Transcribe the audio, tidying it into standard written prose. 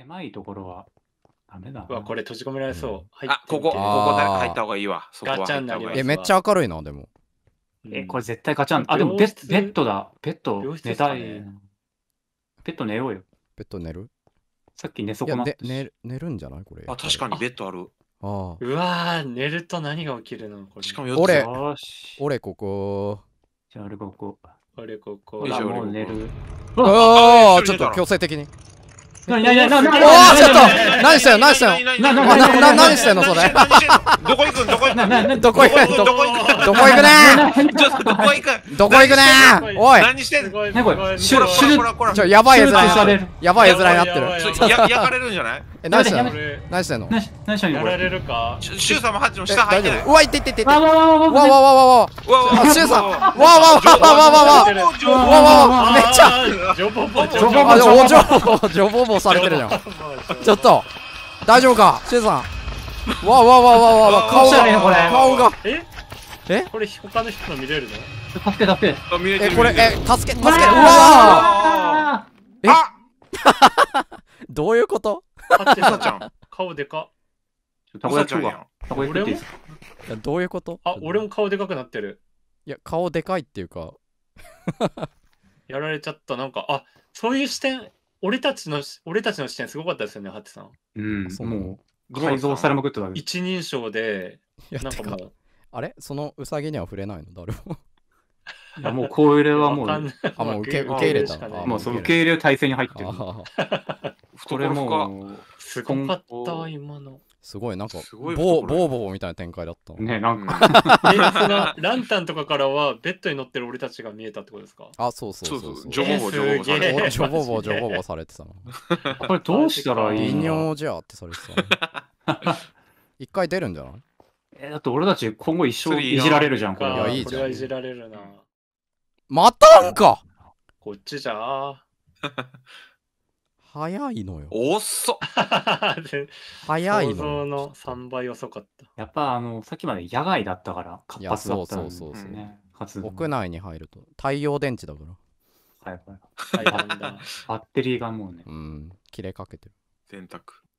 狭いところはダメだうわ、 な。 これ閉じ込められそう。入あ、ここってみて誰か入った方がいいわ。そこはガチャになります入った方がいいわめっちゃ明るいな、でも。 これ絶対ガチャン。あ、でもベ病室ッドだ。ベッド病室寝ですかねたいな。ベッド寝ようよ。 ベッド寝るさっき寝いや、 損なったし。 寝るんじゃないこれ。 あ、確かにベッドある。 ああ。 うわー、寝ると何が起きるのこれ。 しかも4つ。 俺よし。 俺ここ。 じゃあ俺ここ。 俺ここ。 ほら、もう寝る。 ああ、ちょっと強制的に。 なになになになにおー、ちょっと何してんの何してんの何してんのそれ。 どこ行くんどこ行くんどこ行くどこ行くどこ行くねちょっとどこ行くどこ行くねおい何してんのねこれすごいこらやばい絵面に手術される。 やばい絵面になってる。 焼かれるんじゃない何してんのやめ俺何してんの何しようよこれ。 やられるかシュウさんもハッチも下入ってない。 大丈夫うわ、いっていっていっていって。 わわわわわわわわわわあ、シュウさんわわわわわわわめっちゃジョボボジョボボあ、ジョボボされてるじゃん。ちょっと大丈夫かシュウさん。わわわわわ顔が顔がえこれ他の人の見れるの助け助け。 これ助けうわあえどういうことハッチさちゃん。 顔でかたこ焼き食うわ。たこ焼き食っていいですか。 いやどういうことあ、俺も顔でかくなってるいや顔でかいっていうかやられちゃったなんかあ、そういう視点俺たちの視点すごかったですよねハッチさんうん。 そうなのもう改造されまくってたわけ。 一人称でいやてかなんかもうあれそのウサギには触れないの誰もいやもうこれはもうわかんないあもう受け入れたののもうその受け入れる体制に入ってる。 あーこれもうすごかった今のすごいなんかすごいボーボーみたいな展開だったねなんかそのランタンとかからはベッドに乗ってる俺たちが見えたってことですかあそうそうそうそうジョボボジョボボされてジョボボジョボボされてたのこれどうしたらい微いの。 妙じゃってされてた一回出るんじゃないだって俺たち今後一生いじられるじゃんこれ。 いやいいじゃんこれはいじられるなまたんかこっちじゃ早いのよ遅っ。 早い想像のよの3倍遅かったやっぱさっきまで野外だったから活発だったんですいやそうそうそうね。活動屋内に入ると太陽電池だからはいはい。 大変だバッテリーがもうね。 うん切れかけてる洗濯。